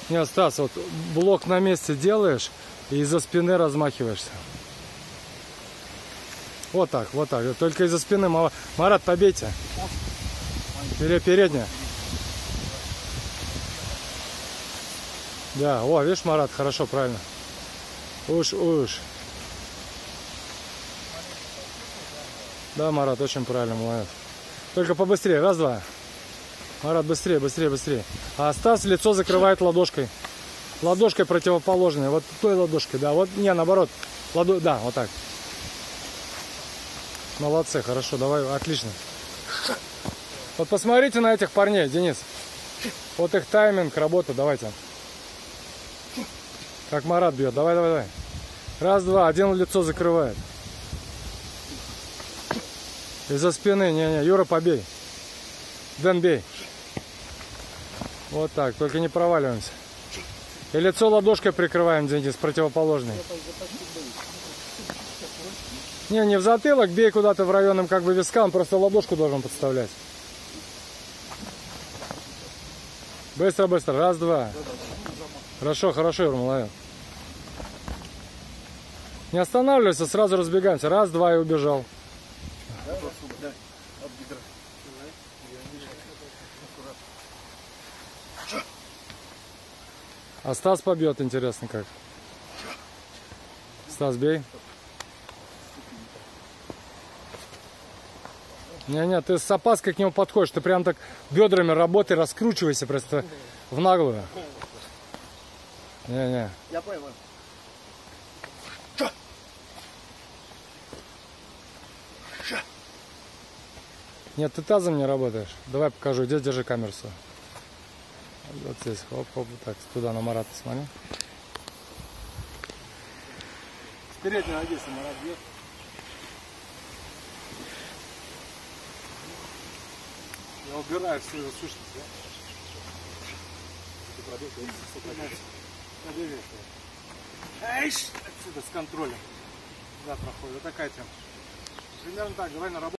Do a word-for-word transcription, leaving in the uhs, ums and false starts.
Не, Стас, вот блок на месте делаешь и из-за спины размахиваешься. Вот так, вот так. Только из-за спины. Марат, побейте. Передняя. Да, о, видишь, Марат, хорошо, правильно. Уж, уж. Да, Марат, очень правильно, молодец. Только побыстрее, раз, два. Марат, быстрее, быстрее, быстрее. А Стас лицо закрывает ладошкой. Ладошкой противоположной. Вот той ладошкой, да. Вот, не, наоборот. Ладо... Да, вот так. Молодцы, хорошо, давай, отлично. Вот посмотрите на этих парней, Денис. Вот их тайминг, работа, давайте. Как Марат бьет, давай, давай, давай. Раз, два, один лицо закрывает. Из-за спины, не-не, Юра, побей. Дэн, бей. Вот так, только не проваливаемся. И лицо ладошкой прикрываем, Денис, противоположный. Не, не в затылок, бей куда-то в районном как бы виска, он просто ладошку должен подставлять. Быстро, быстро, раз, два. Хорошо, хорошо, Юра, молодец. Не останавливайся, сразу разбегаемся. Раз, два и убежал. А Стас побьет, интересно как. Стас, бей. Не-не, ты с опаской к нему подходишь. Ты прям так бедрами работай, раскручивайся просто в наглую. Не-не. Я понял. Нет, ты тазом не работаешь. Давай покажу. Здесь держи камеру. Вот здесь. Хоп, хоп, так, туда на Марата смотри. С передней ноги, если Марат бьет. Я убираю всю эту сущность, да? Эйш! Отсюда с контролем. Да, проходит. Вот такая тема. Примерно так, давай на работу.